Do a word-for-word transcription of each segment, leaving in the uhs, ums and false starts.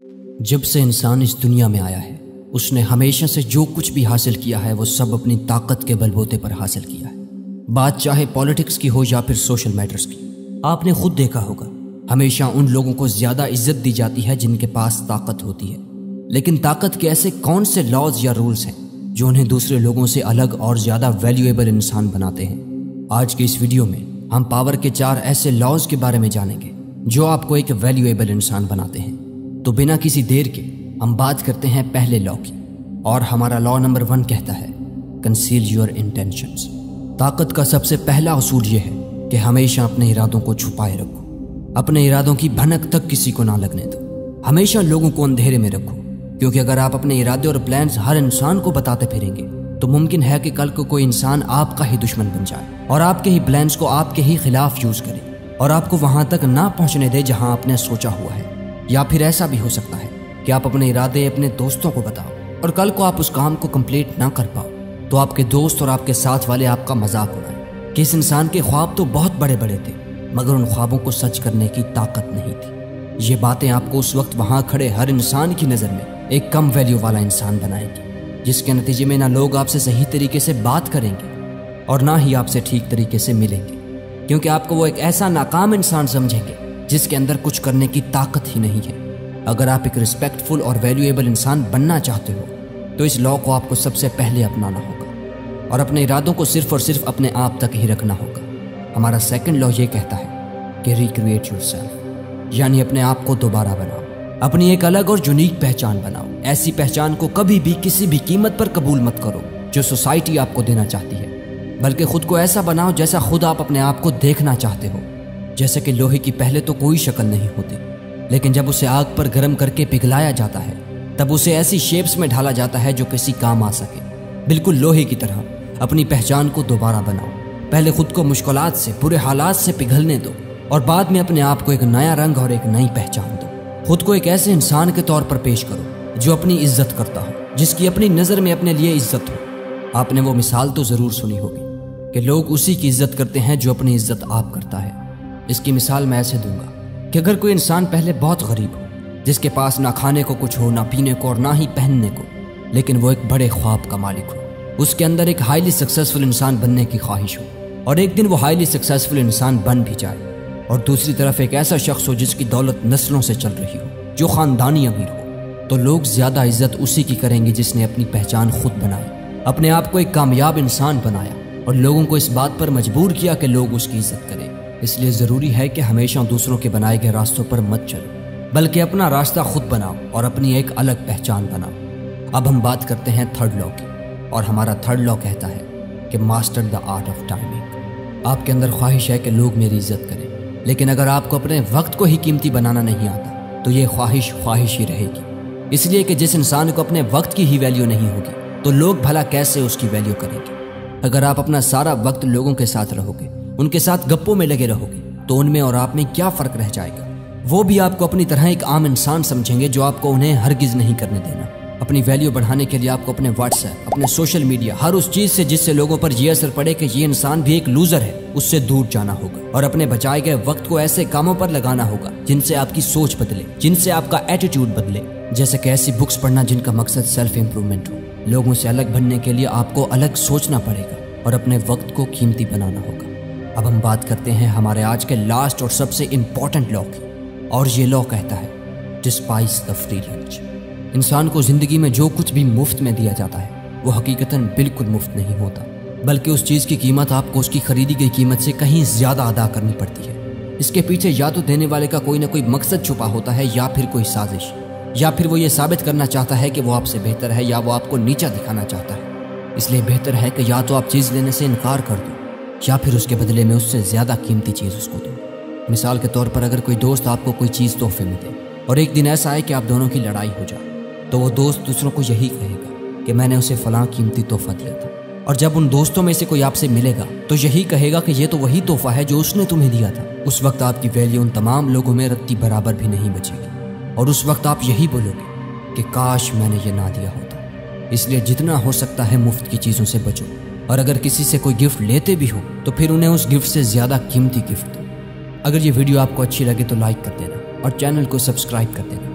जब से इंसान इस दुनिया में आया है उसने हमेशा से जो कुछ भी हासिल किया है वो सब अपनी ताकत के बलबूते पर हासिल किया है। बात चाहे पॉलिटिक्स की हो या फिर सोशल मैटर्स की। आपने खुद देखा होगा हमेशा उन लोगों को ज्यादा इज्जत दी जाती है जिनके पास ताकत होती है, लेकिन ताकत के ऐसे कौन से लॉज या रूल्स हैं जो उन्हें दूसरे लोगों से अलग और ज्यादा वैल्यूएबल इंसान बनाते हैं। आज के इस वीडियो में हम पावर के चार ऐसे लॉज के बारे में जानेंगे जो आपको एक वैल्यूएबल इंसान बनाते हैं। तो बिना किसी देर के हम बात करते हैं पहले लॉ की, और हमारा लॉ नंबर वन कहता है कंसील योर इंटेंशंस। ताकत का सबसे पहला उसूल यह है कि हमेशा अपने इरादों को छुपाए रखो। अपने इरादों की भनक तक किसी को ना लगने दो। हमेशा लोगों को अंधेरे में रखो, क्योंकि अगर आप अपने इरादे और प्लान्स हर इंसान को बताते फिरेंगे तो मुमकिन है कि कल को कोई इंसान आपका ही दुश्मन बन जाए और आपके ही प्लान्स को आपके ही खिलाफ यूज करे और आपको वहां तक ना पहुंचने दे जहां आपने सोचा हुआ है। या फिर ऐसा भी हो सकता है कि आप अपने इरादे अपने दोस्तों को बताओ और कल को आप उस काम को कंप्लीट ना कर पाओ तो आपके दोस्त और आपके साथ वाले आपका मजाक उड़ाएं कि इस इंसान के ख्वाब तो बहुत बड़े बड़े थे मगर उन ख्वाबों को सच करने की ताकत नहीं थी। ये बातें आपको उस वक्त वहां खड़े हर इंसान की नज़र में एक कम वैल्यू वाला इंसान बनाएंगी, जिसके नतीजे में ना लोग आपसे सही तरीके से बात करेंगे और ना ही आपसे ठीक तरीके से मिलेंगे, क्योंकि आपको वो एक ऐसा नाकाम इंसान समझेंगे जिसके अंदर कुछ करने की ताकत ही नहीं है। अगर आप एक रिस्पेक्टफुल और वैल्यूएबल इंसान बनना चाहते हो तो इस लॉ को आपको सबसे पहले अपनाना होगा और अपने इरादों को सिर्फ और सिर्फ अपने आप तक ही रखना होगा। हमारा सेकंड लॉ ये कहता है कि रिक्रिएट योरसेल्फ, यानी अपने आप को दोबारा बनाओ। अपनी एक अलग और यूनिक पहचान बनाओ। ऐसी पहचान को कभी भी किसी भी कीमत पर कबूल मत करो जो सोसाइटी आपको देना चाहती है, बल्कि खुद को ऐसा बनाओ जैसा खुद आप अपने आप को देखना चाहते हो। जैसे कि लोहे की पहले तो कोई शक्ल नहीं होती, लेकिन जब उसे आग पर गर्म करके पिघलाया जाता है तब उसे ऐसी शेप्स में ढाला जाता है जो किसी काम आ सके। बिल्कुल लोहे की तरह अपनी पहचान को दोबारा बनाओ। पहले खुद को मुश्किलात से, बुरे हालात से पिघलने दो और बाद में अपने आप को एक नया रंग और एक नई पहचान दो। खुद को एक ऐसे इंसान के तौर पर पेश करो जो अपनी इज्जत करता हो, जिसकी अपनी नज़र में अपने लिए इज्जत हो। आपने वो मिसाल तो ज़रूर सुनी होगी कि लोग उसी की इज्जत करते हैं जो अपनी इज्जत आप करता है। इसकी मिसाल मैं ऐसे दूंगा कि अगर कोई इंसान पहले बहुत गरीब हो, जिसके पास ना खाने को कुछ हो, ना पीने को और ना ही पहनने को, लेकिन वो एक बड़े ख्वाब का मालिक हो, उसके अंदर एक हाईली सक्सेसफुल इंसान बनने की ख्वाहिश हो और एक दिन वो हाईली सक्सेसफुल इंसान बन भी जाए, और दूसरी तरफ एक ऐसा शख्स हो जिसकी दौलत नस्लों से चल रही हो, जो खानदानी अमीर हो, तो लोग ज्यादा इज्जत उसी की करेंगे जिसने अपनी पहचान खुद बनाई, अपने आप को एक कामयाब इंसान बनाया और लोगों को इस बात पर मजबूर किया कि लोग उसकी इज्जत करें। इसलिए जरूरी है कि हमेशा दूसरों के बनाए गए रास्तों पर मत चलो, बल्कि अपना रास्ता खुद बनाओ और अपनी एक अलग पहचान बनाओ। अब हम बात करते हैं थर्ड लॉ की, और हमारा थर्ड लॉ कहता है कि master the art of timing. आपके अंदर ख्वाहिश है कि लोग मेरी इज्जत करें, लेकिन अगर आपको अपने वक्त को ही कीमती बनाना नहीं आता तो ये ख्वाहिश ख्वाहिश ही रहेगी। इसलिए कि जिस इंसान को अपने वक्त की ही वैल्यू नहीं होगी तो लोग भला कैसे उसकी वैल्यू करेंगे। अगर आप अपना सारा वक्त लोगों के साथ रहोगे, उनके साथ गप्पों में लगे रहोगे, तो उनमें और आप में क्या फर्क रह जाएगा। वो भी आपको अपनी तरह एक आम इंसान समझेंगे जो आपको उन्हें हरगिज नहीं करने देना। अपनी वैल्यू बढ़ाने के लिए आपको अपने व्हाट्सएप, अपने सोशल मीडिया, हर उस चीज से जिससे लोगों पर यह असर पड़े कि ये इंसान भी एक लूजर है, उससे दूर जाना होगा और अपने बचाए गए वक्त को ऐसे कामों पर लगाना होगा जिनसे आपकी सोच बदले, जिनसे आपका एटीट्यूड बदले। जैसे कि ऐसी बुक्स पढ़ना जिनका मकसद सेल्फ इंप्रूवमेंट हो। लोगों से अलग बनने के लिए आपको अलग सोचना पड़ेगा और अपने वक्त को कीमती बनाना होगा। अब हम बात करते हैं हमारे आज के लास्ट और सबसे इंपॉर्टेंट लॉ की, और ये लॉ कहता है डिस्पाइस द फ्री लंच। इंसान को जिंदगी में जो कुछ भी मुफ्त में दिया जाता है वो हकीकतन बिल्कुल मुफ्त नहीं होता, बल्कि उस चीज़ की कीमत आपको उसकी खरीदी गई कीमत से कहीं ज्यादा अदा करनी पड़ती है। इसके पीछे या तो देने वाले का कोई ना कोई मकसद छुपा होता है, या फिर कोई साजिश, या फिर वो ये साबित करना चाहता है कि वो आपसे बेहतर है, या वो आपको नीचा दिखाना चाहता है। इसलिए बेहतर है कि या तो आप चीज़ लेने से इनकार कर दो या फिर उसके बदले में उससे ज्यादा कीमती चीज उसको दो। मिसाल के तौर पर अगर कोई दोस्त आपको कोई चीज तोहफे में दे और एक दिन ऐसा है कि आप दोनों की लड़ाई हो जाए, तो वो दोस्त दूसरों को यही कहेगा कि मैंने उसे फलां कीमती तोहफा दिया था, और जब उन दोस्तों में से कोई आपसे मिलेगा तो यही कहेगा कि ये तो वही तोहफा है जो उसने तुम्हें दिया था। उस वक्त आपकी वैल्यू उन तमाम लोगों में रत्ती बराबर भी नहीं बचेगी और उस वक्त आप यही बोलोगे कि काश मैंने ये ना दिया होता। इसलिए जितना हो सकता है मुफ्त की चीजों से बचो, और अगर किसी से कोई गिफ्ट लेते भी हो तो फिर उन्हें उस गिफ्ट से ज्यादा कीमती गिफ्ट दो। अगर ये वीडियो आपको अच्छी लगे तो लाइक कर देना और चैनल को सब्सक्राइब कर देना।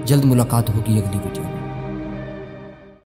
जल्द मुलाकात होगी अगली वीडियो में।